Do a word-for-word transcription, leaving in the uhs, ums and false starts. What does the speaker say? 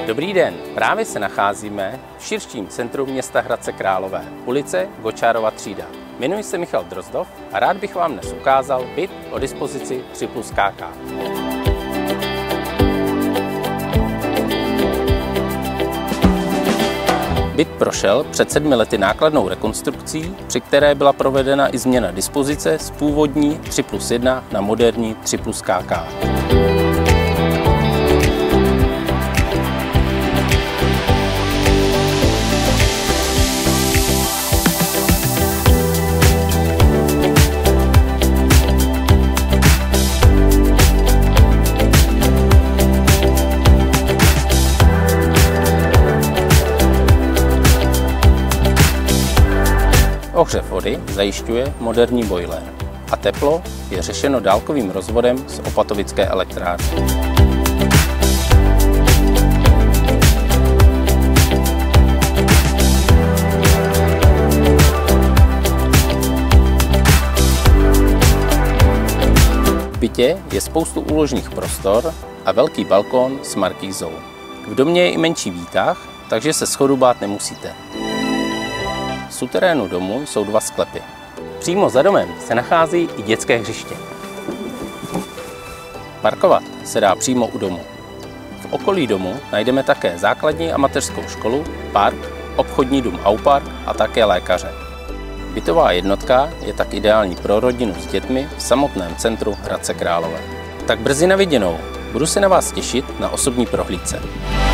Dobrý den, právě se nacházíme v širším centru města Hradce Králové, ulice Gočárova třída. Jmenuji se Michal Drozdov a rád bych vám dnes ukázal byt o dispozici tři plus K K. Byt prošel před sedmi lety nákladnou rekonstrukcí, při které byla provedena i změna dispozice z původní tři plus jedna na moderní tři plus K K. Ohřev vody zajišťuje moderní boiler a teplo je řešeno dálkovým rozvodem z opatovické elektrárny. V bytě je spoustu úložných prostor a velký balkón s markýzou. V domě je i menší výtah, takže se schodu bát nemusíte. V suterénu domu jsou dva sklepy. Přímo za domem se nachází i dětské hřiště. Parkovat se dá přímo u domu. V okolí domu najdeme také základní a mateřskou školu, park, obchodní dům Aupark a také lékaře. Bytová jednotka je tak ideální pro rodinu s dětmi v samotném centru Hradce Králové. Tak brzy na viděnou, budu se na vás těšit na osobní prohlídce.